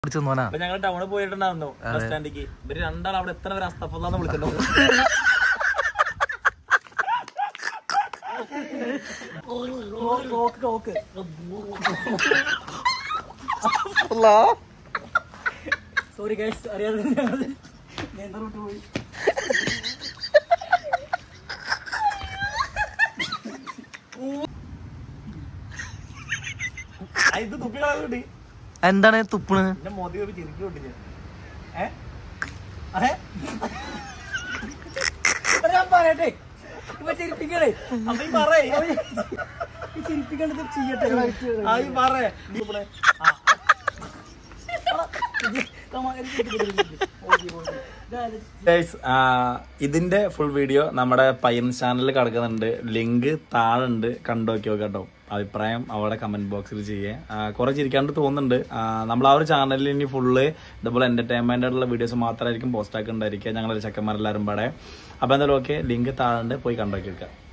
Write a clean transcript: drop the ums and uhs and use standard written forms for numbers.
ഞങ്ങൾ ടൗണിൽ പോയിട്ടുണ്ടായിരുന്നു ബസ് സ്റ്റാൻഡിലേക്ക്. ഇവര് രണ്ടാൾ അവിടെ എത്ര പേര് അസ്തഫുല്ലാന്ന് വിളിച്ചിട്ടുണ്ടോ? സോറി ഗൈസ്, അറിയാതെ പോയി. ഇത് തുപ്പികളാ എന്താണ് തുപ്പണ്? മോദി ചിരിക്കി കൊണ്ടില്ല. ഞാൻ പറയട്ടെ, ഇവ ചിരിപ്പിക്കണേ. ചിരിപ്പിക്കണത് ചെയ്യട്ടെ. ഇതിന്റെ ഫുൾ വീഡിയോ നമ്മുടെ പയ്യൻ ചാനലിൽ കിടക്കുന്നുണ്ട്. ലിങ്ക് താഴുണ്ട്, കണ്ടോക്കി കേട്ടോ. അഭിപ്രായം അവിടെ കമന്റ് ബോക്സിൽ ചെയ്യേ. കുറെ ചിരിക്കാണ്ട് തോന്നുന്നുണ്ട്. നമ്മൾ ആ ഒരു ചാനലിൽ ഇനി ഫുള്ള് ഇതുപോലെ എന്റർടൈൻമെന്റ് ആയിട്ടുള്ള വീഡിയോസ് മാത്രമായിരിക്കും പോസ്റ്റ് ആക്കി ഉണ്ടായിരിക്കുക, ഞങ്ങളൊരു ചെക്കന്മാരെല്ലാവരും പാടെ. അപ്പൊ എന്തായാലും ഓക്കെ, ലിങ്ക് താഴുണ്ട്, പോയി കണ്ടോക്കി വെക്കാം.